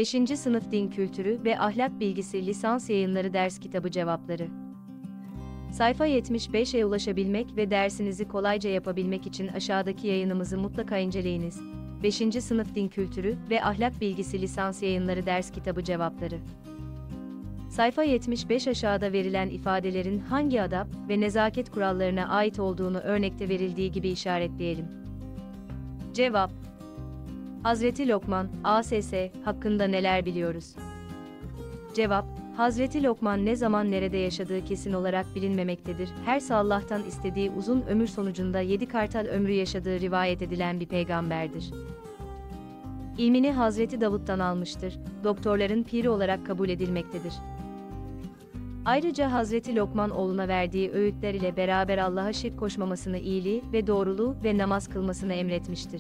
5. Sınıf Din Kültürü ve Ahlak Bilgisi Lisans Yayınları Ders Kitabı Cevapları. Sayfa 75'e ulaşabilmek ve dersinizi kolayca yapabilmek için aşağıdaki yayınımızı mutlaka inceleyiniz. 5. Sınıf Din Kültürü ve Ahlak Bilgisi Lisans Yayınları Ders Kitabı Cevapları. Sayfa 75 aşağıda verilen ifadelerin hangi adab ve nezaket kurallarına ait olduğunu örnekte verildiği gibi işaretleyelim. Cevap: Hazreti Lokman, A.S.S. hakkında neler biliyoruz? Cevap: Hazreti Lokman ne zaman nerede yaşadığı kesin olarak bilinmemektedir. Her Allah'tan istediği uzun ömür sonucunda 7 kartal ömrü yaşadığı rivayet edilen bir peygamberdir. İlmini Hazreti Davud'dan almıştır, doktorların piri olarak kabul edilmektedir. Ayrıca Hazreti Lokman oğluna verdiği öğütler ile beraber Allah'a şirk koşmamasını, iyiliği ve doğruluğu ve namaz kılmasını emretmiştir.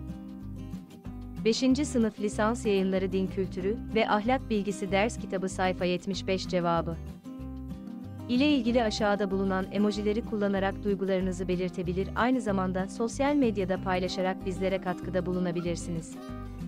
5. Sınıf Lisans Yayınları Din Kültürü ve Ahlak Bilgisi Ders Kitabı sayfa 75 cevabı ile ilgili aşağıda bulunan emojileri kullanarak duygularınızı belirtebilir, aynı zamanda sosyal medyada paylaşarak bizlere katkıda bulunabilirsiniz.